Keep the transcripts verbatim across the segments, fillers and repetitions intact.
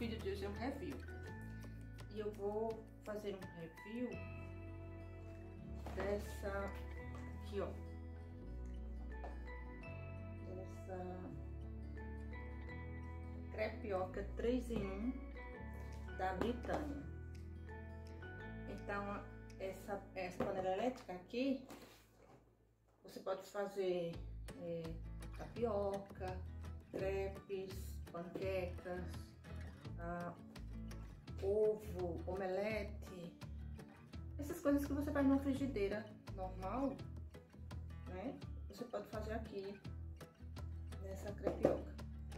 vídeo de hoje é um review. E eu vou fazer um review dessa aqui, ó. Dessa crepioca três em um da Britânia. Então, essa, essa panela elétrica aqui, você pode fazer é, tapioca, crepes, panquecas, ah, ovo, omelete, essas coisas que você faz numa frigideira normal, né? Você pode fazer aqui nessa crepioca.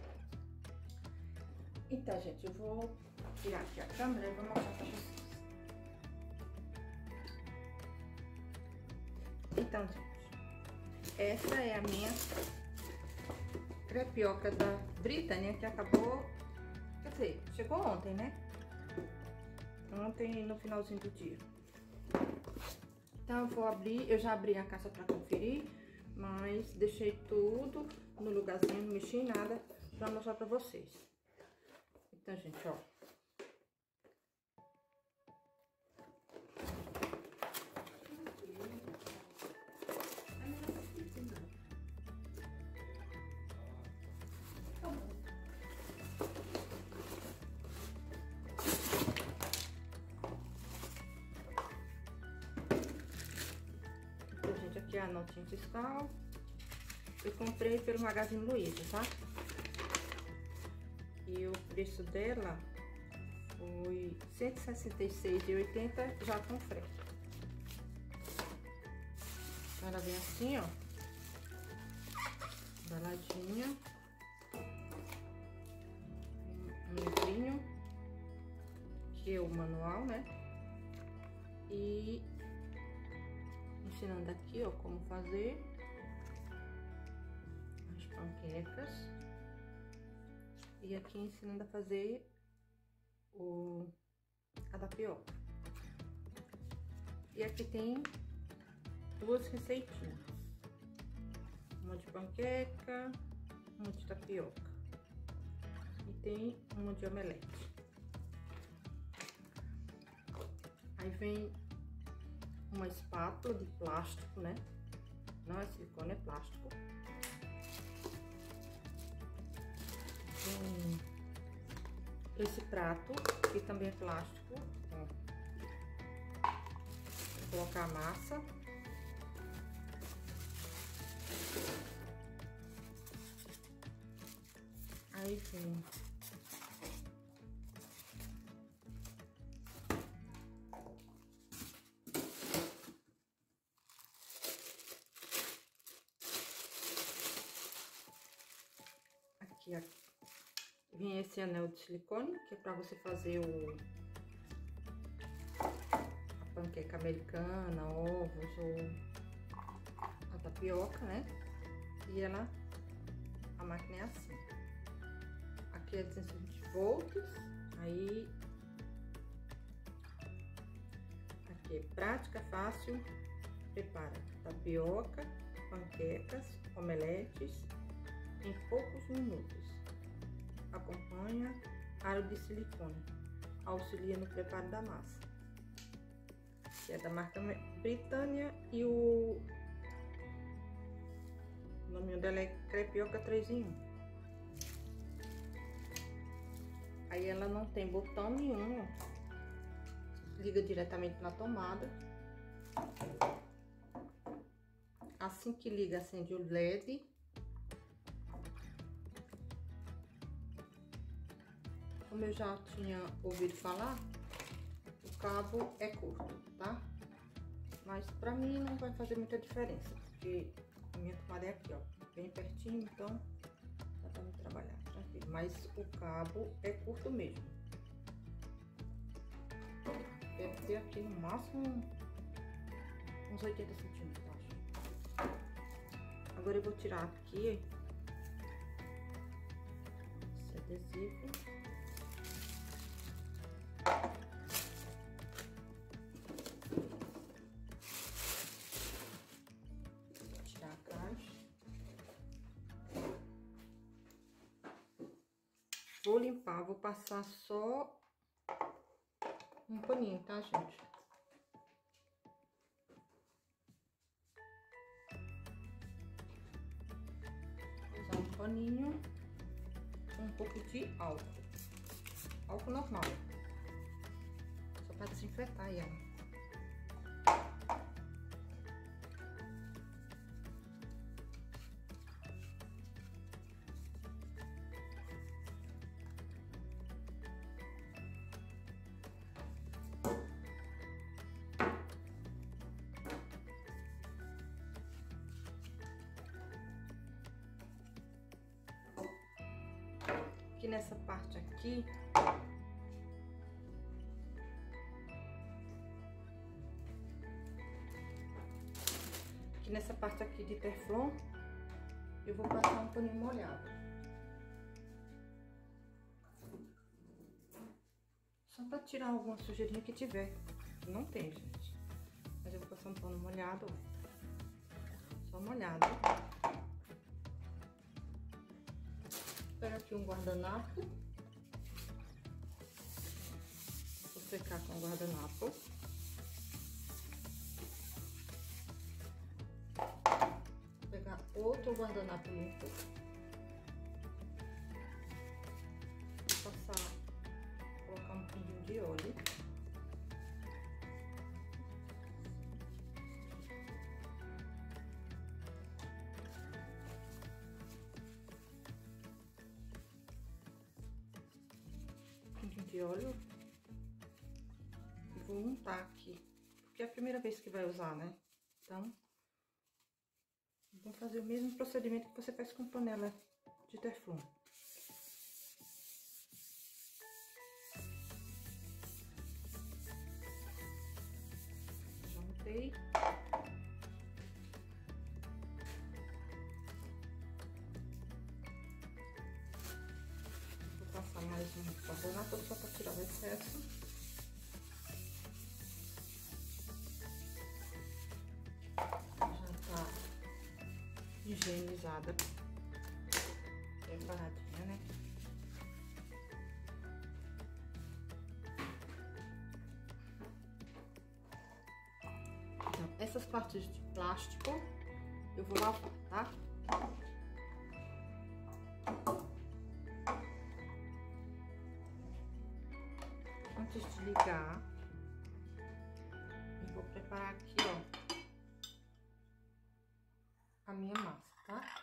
Então, gente, eu vou tirar aqui a câmera e vou mostrar pra vocês. Então, gente, essa é a minha crepioca da Britânia, que acabou, quer dizer, chegou ontem, né? Ontem, no finalzinho do dia. Então, eu vou abrir, eu já abri a caixa pra conferir, mas deixei tudo no lugarzinho, não mexi em nada, pra mostrar pra vocês. Então, gente, ó. Então, gente, aqui é a notinha fiscal. Eu comprei pelo Magazine Luiza, tá? E o preço dela foi cento e sessenta e seis reais e oitenta centavos já com frete. Ela vem assim, ó, embaladinha, um livrinho, que é o manual, né? E ensinando aqui, ó, como fazer as panquecas. E aqui ensinando a fazer o, a tapioca. E aqui tem duas receitinhas. Uma de panqueca, uma de tapioca. E tem uma de omelete. Aí vem uma espátula de plástico, né? Não é silicone, é plástico. Esse prato, que também é plástico, ó. Vou colocar a massa. Aí vem aqui, aqui. Vem esse anel de silicone, que é pra você fazer o a panqueca americana, ovos ou a tapioca, né? E ela, a máquina é assim. Aqui é duzentos e vinte volts, aí aqui é prática, fácil, prepara tapioca, panquecas, omeletes em poucos minutos. Acompanha aro de silicone, auxilia no preparo da massa, que é da marca Britânia, e o, o nome dela é crepioca três em um. Aí ela não tem botão nenhum, ó. Liga diretamente na tomada. Assim que liga, acende o L E D. Como eu já tinha ouvido falar, o cabo é curto, tá? Mas pra mim não vai fazer muita diferença, porque a minha tomada é aqui, ó, bem pertinho, então dá pra me trabalhar tranquilo. Mas o cabo é curto mesmo. Deve ter aqui no máximo uns oitenta centímetros, acho. Agora eu vou tirar aqui esse adesivo. Tirar a caixa. Vou limpar, vou passar só um paninho, tá, gente? Vou usar um paninho com um pouco de álcool. Álcool normal. Só pra desinfetar ela. Aqui nessa parte aqui, aqui nessa parte aqui de teflon, eu vou passar um paninho molhado. Só pra tirar alguma sujeirinha que tiver. Não tem, gente. Mas eu vou passar um pano molhado, ó. Só molhado. Pega aqui um guardanapo. Vou secar com o guardanapo. Vou pegar outro guardanapo limpo. Vou passar, colocar um pinguinho de óleo. De óleo e vou untar aqui, porque é a primeira vez que vai usar, né? Então, vamos fazer o mesmo procedimento que você faz com panela de teflon. Já untei. Passar mais um carbonato só para tirar o excesso. Já tá higienizada, preparadinha, né? Então, essas partes de plástico eu vou lavar, tá? Antes de ligar, eu vou preparar aqui, ó, a minha massa, tá?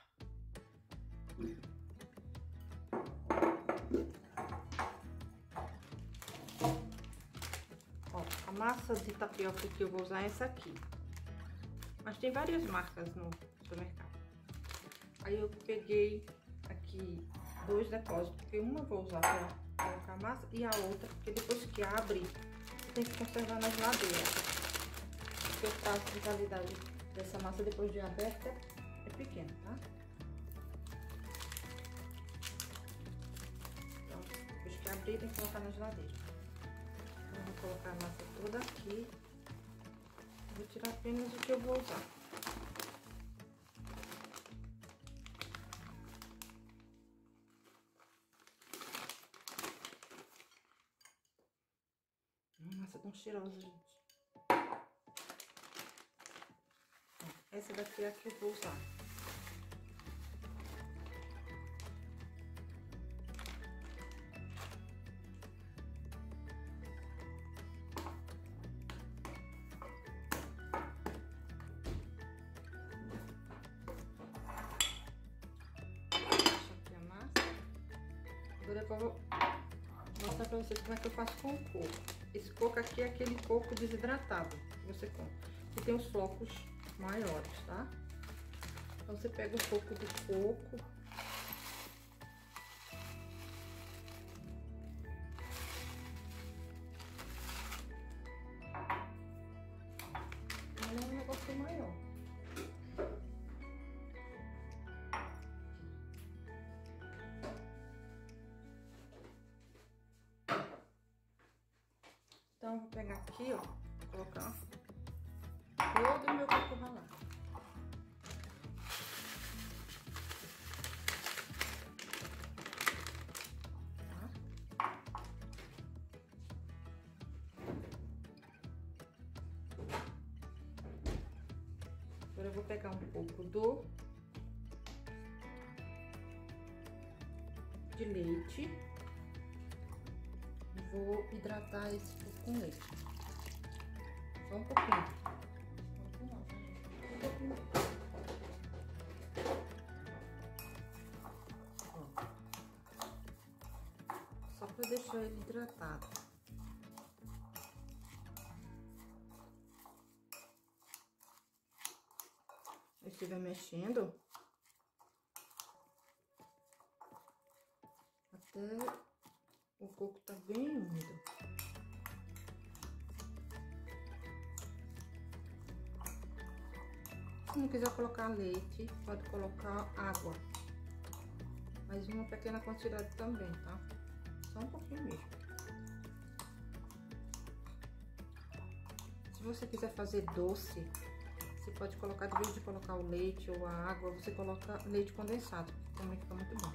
Ó, a massa de tapioca que eu vou usar é essa aqui. Mas tem várias marcas no supermercado. Aí eu peguei aqui dois depósitos, porque uma eu vou usar pra colocar a massa e a outra, porque depois que abre, você tem que conservar na geladeira. Porque o prazo de validade dessa massa depois de aberta é pequeno, tá? Então, depois que abrir, tem que colocar na geladeira. Então, eu vou colocar a massa toda aqui. Vou tirar apenas o que eu vou usar. Massa tão cheirosa, gente. Essa daqui é a que eu vou usar. Deixa aqui a massa. Agora eu vou mostrar pra vocês como é que eu faço com o coco. Esse coco aqui é aquele coco desidratado que você compra. E tem os flocos maiores, tá? Então, você pega um pouco do coco. Ele é um negócio maior. Então, eu vou pegar aqui, ó, colocar todo o meu coco ralado. Tá? Agora eu vou pegar um pouco do de leite e vou hidratar esse pouco com leite. Só um pouquinho. Um pouquinho. Ó. Só para deixar ele hidratado. Eu estiver mexendo até o coco tá bem úmido. Se não quiser colocar leite, pode colocar água, mas uma pequena quantidade também, tá? Só um pouquinho mesmo. Se você quiser fazer doce, você pode colocar, de vez de colocar o leite ou a água, você coloca leite condensado, que também fica muito bom.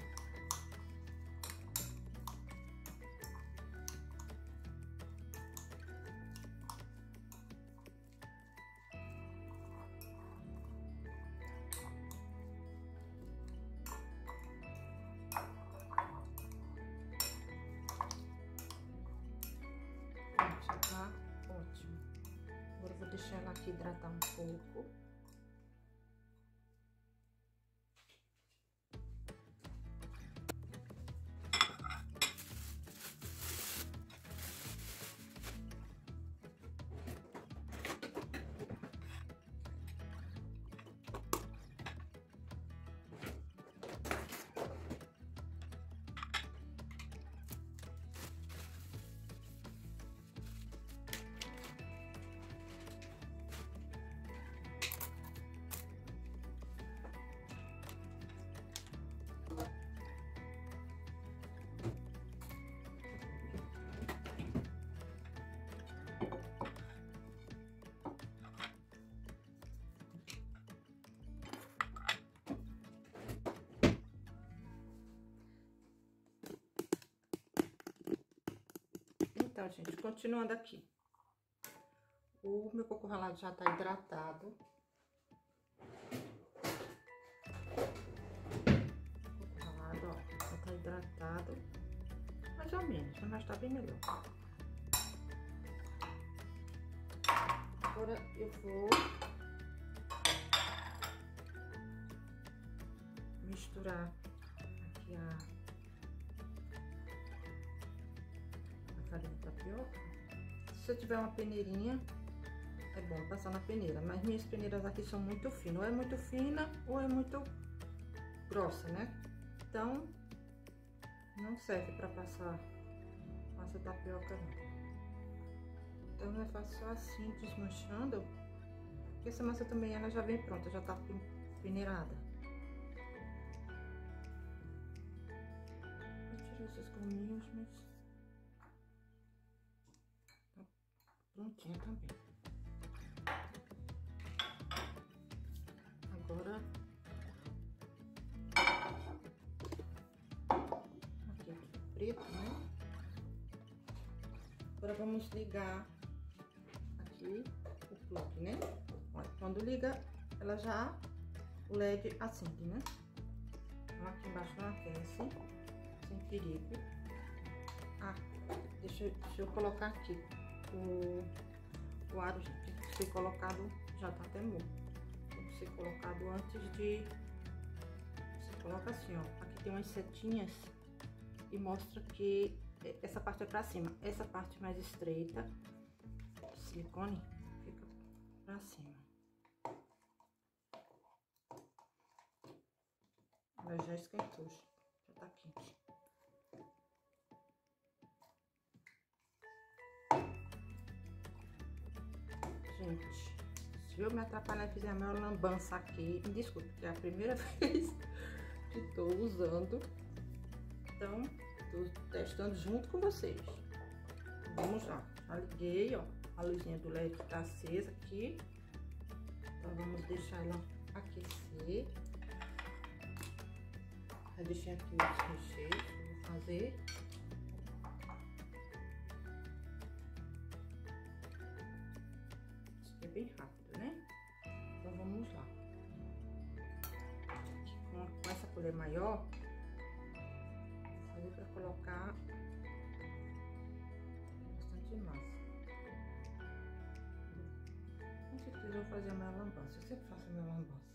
Já tá ótimo. Agora eu vou deixar ela aqui hidratar um pouco. Então, gente, continuando aqui. O meu coco ralado já tá hidratado. Coco ralado, ó, já tá hidratado. Mais ou menos, mas tá bem melhor. Agora eu vou misturar aqui a farinha de tapioca. Se você tiver uma peneirinha, é bom passar na peneira, mas minhas peneiras aqui são muito finas, ou é muito fina ou é muito grossa, né? Então não serve para passar massa tapioca não. Então eu faço só assim, desmanchando, porque essa massa também ela já vem pronta, já tá peneirada. Vou tirar esses gominhos, mas prontinha também. Agora aqui preto, né? Agora vamos ligar aqui o plug, né? Olha, quando liga, ela já o L E D acende, né? Então aqui embaixo não aquece, sem perigo. Ah, deixa, eu- deixa eu colocar aqui. O, o aro, gente, tem que ser colocado, já tá até morto. Tem que ser colocado antes de... Você coloca assim, ó. Aqui tem umas setinhas e mostra que essa parte é pra cima. Essa parte mais estreita, o silicone, fica pra cima. Ela já esquentou, já tá quente. Gente, se eu me atrapalhar e fizer a minha lambança aqui, me desculpe, porque é a primeira vez que tô usando. Então, tô testando junto com vocês. Vamos lá. Já liguei, ó, a luzinha do L E D tá acesa aqui. Então, vamos deixar ela aquecer. Já deixei aqui os recheios que eu vou fazer. É bem rápido, né? Então vamos lá. colher maior, vou fazer para colocar bastante massa. Com certeza eu vou fazer a minha lambança, eu sempre faço a minha lambança.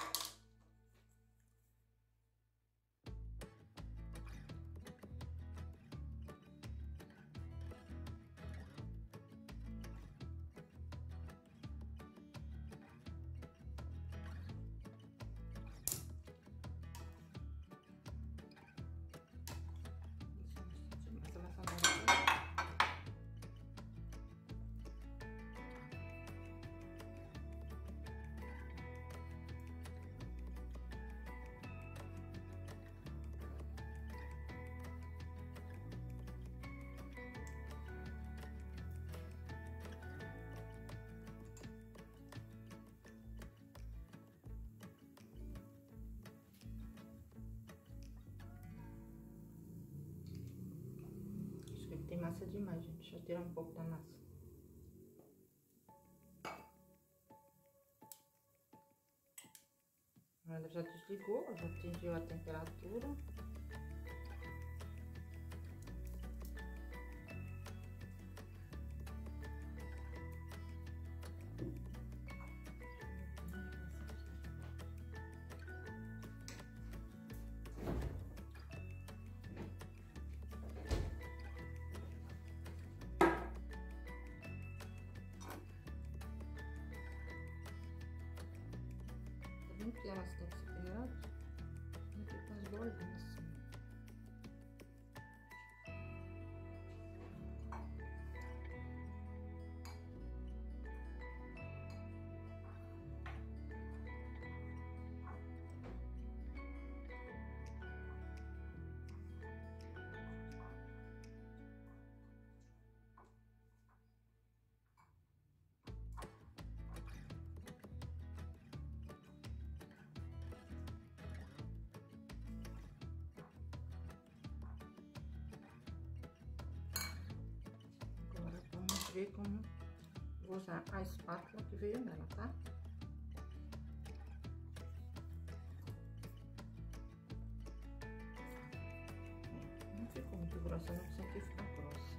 Tem massa demais, gente. Deixa eu tirar um pouco da massa. Ela já desligou, já atingiu a temperatura. Que elas têm que ser pegadas, aqui com as bordinhas assim. Ver como vou usar a espátula que veio nela, tá? Não ficou muito grossa, não precisa que ficar grossa.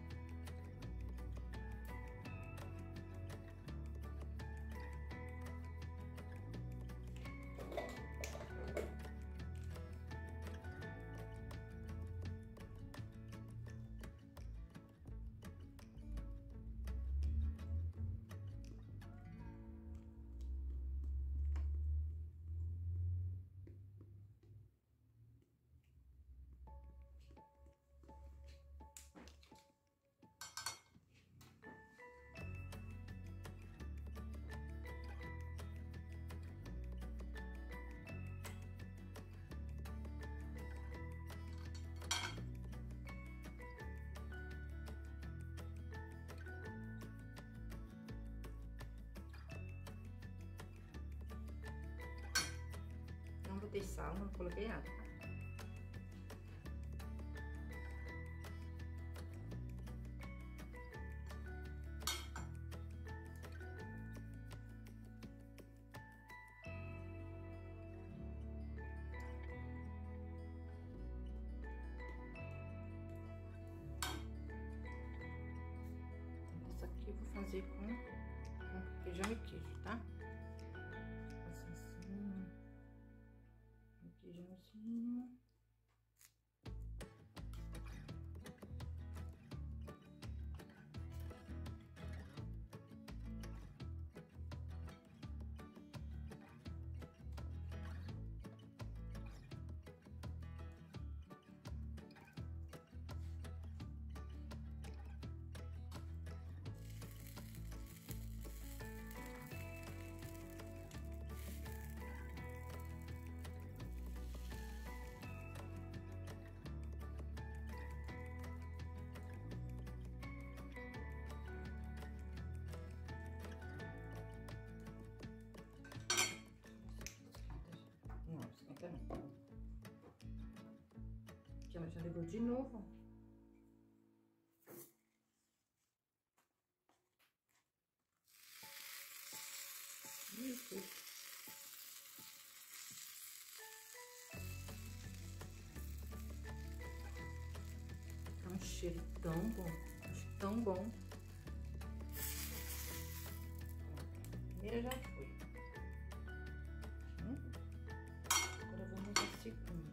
Não botei sal, não coloquei água. Essa aqui eu vou fazer com, com feijão e queijo, tá? Feijãozinho. Que ela já ligou de novo. Isso. cheiro tão bom, tão bom. A primeira já foi. Hum? Agora vamos à segunda.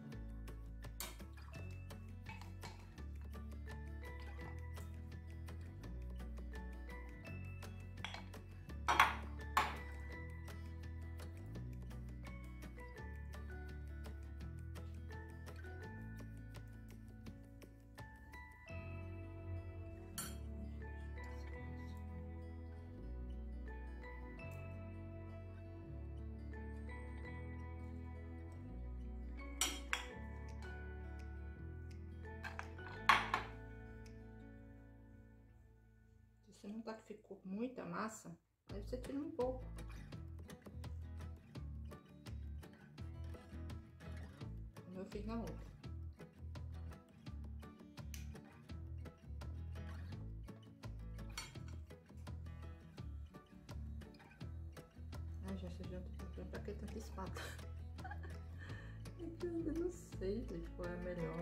Se você notar que ficou muita massa, aí você tira um pouco. Como eu fiz na outra. Ai, já sei, já tô procurando pra que tanta espátula. Eu ainda não sei, gente, qual é a melhor.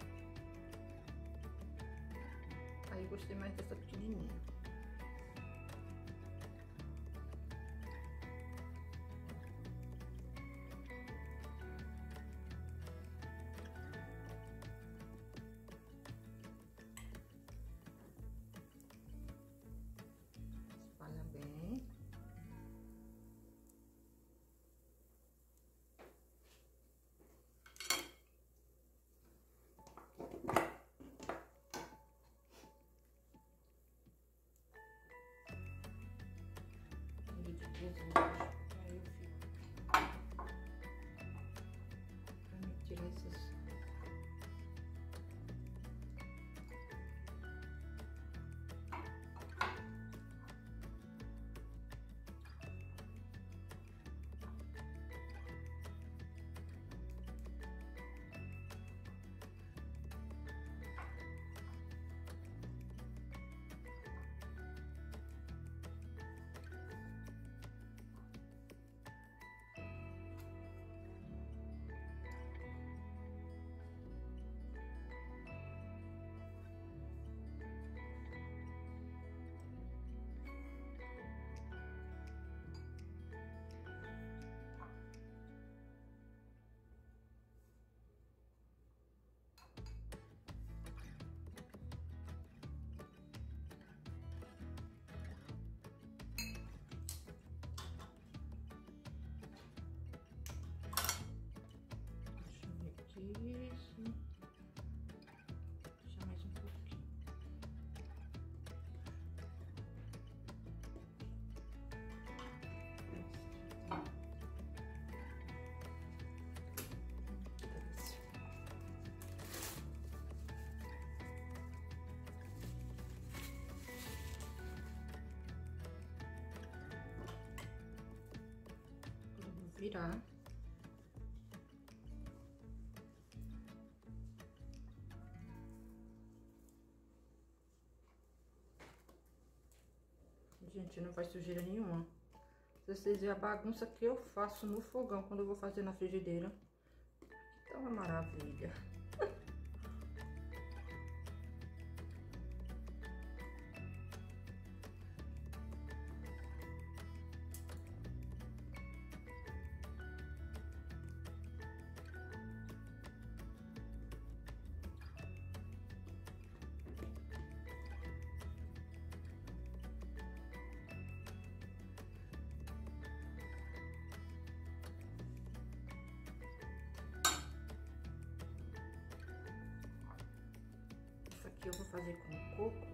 Aí eu gostei mais dessa pequenininha. Espalha bem. Aí eu fico pra me tirar esses. Isso. Deixa mais um pouquinho. Agora eu vou virar. Gente, não faz sujeira nenhuma. Se vocês verem a bagunça que eu faço no fogão quando eu vou fazer na frigideira. Tá uma maravilha. Aqui eu vou fazer com coco.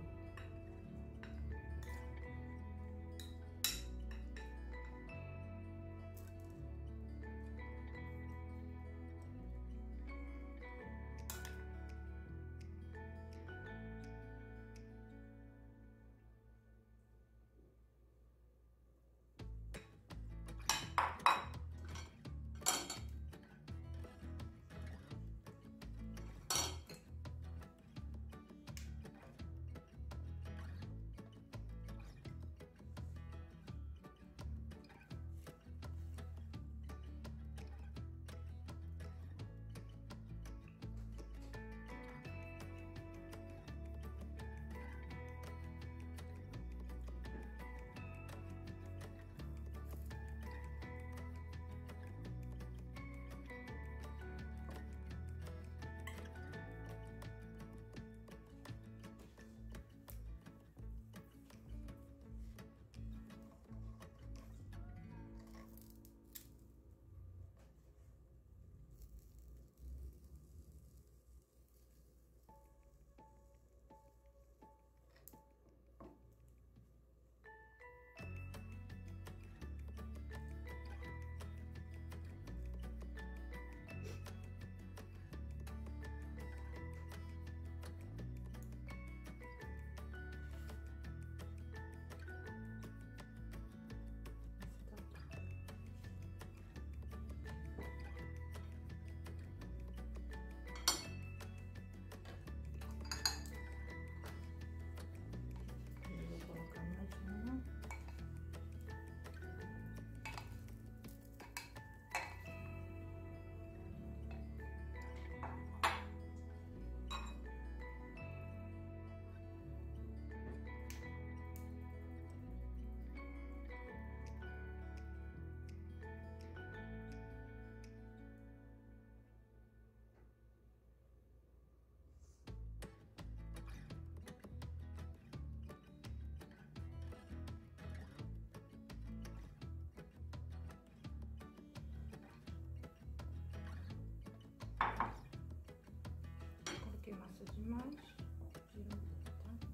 massa demais, tira um pouco, tá?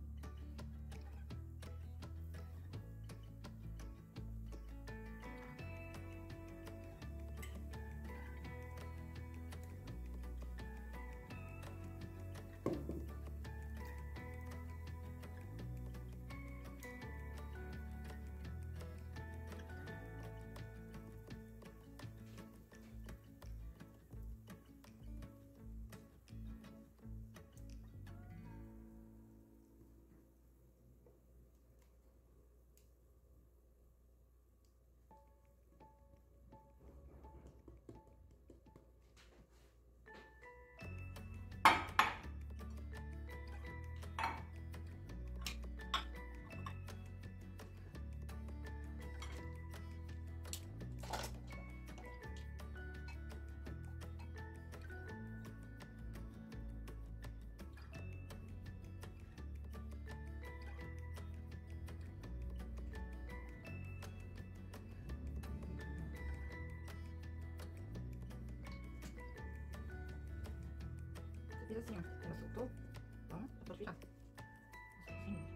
Fiz assim, ó. Ela soltou. Então, pode virar. Assim.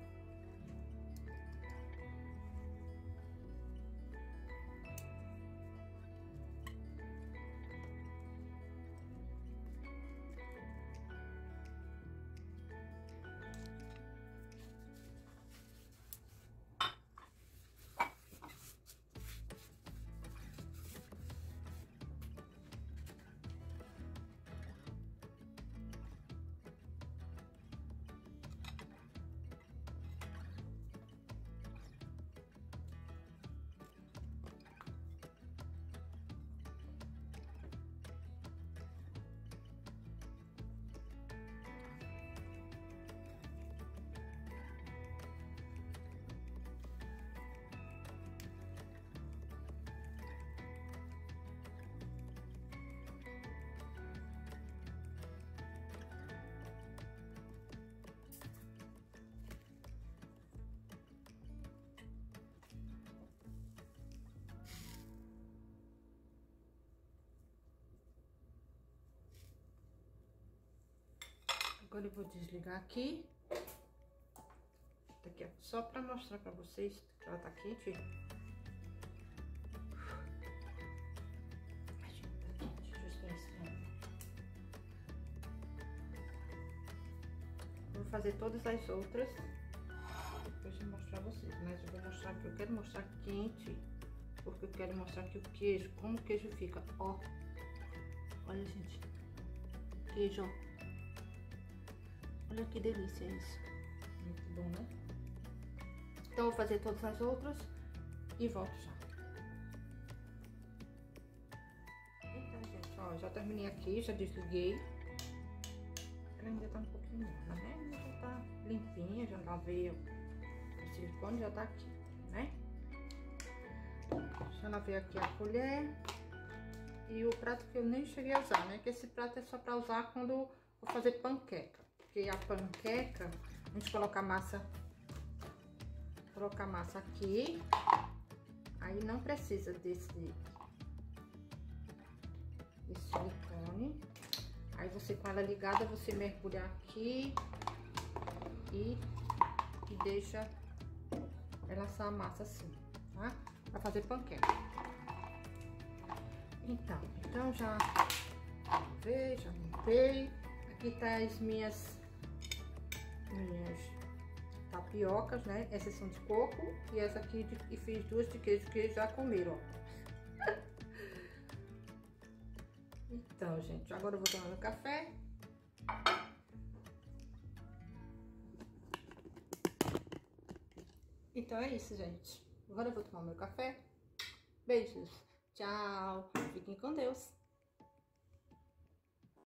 Agora eu vou desligar aqui. Tá aqui, ó, só pra mostrar pra vocês que ela tá quente. Ai, gente, tá quente, deixa eu esquecer. Vou fazer todas as outras depois de mostrar a vocês, mas eu vou mostrar que eu quero mostrar quente, porque eu quero mostrar que o queijo, como o queijo fica, ó. Olha, gente, queijo, ó. Olha que delícia isso. Muito bom, né? Então, eu vou fazer todas as outras e volto já. Então, gente, ó, já terminei aqui, já desliguei. Ela ainda tá um pouquinho morna, né? Mas já tá limpinha, já lavei o silicone, já tá aqui, né? Já lavei aqui a colher e o prato que eu nem cheguei a usar, né? Que esse prato é só pra usar quando eu vou fazer panqueca. Porque a panqueca, a gente coloca a massa, coloca a massa aqui, aí não precisa desse, desse silicone. Aí você, com ela ligada, você mergulha aqui e, e deixa ela assar a massa assim, tá? Pra fazer panqueca. Então, então já lavei, já limpei. Aqui tá as minhas minhas tapiocas, né? Essas são de coco e essa aqui de, e fiz duas de queijo que já comeram, ó. Então, gente, agora eu vou tomar meu café. Então é isso, gente. Agora eu vou tomar meu café. Beijos. Tchau. Fiquem com Deus.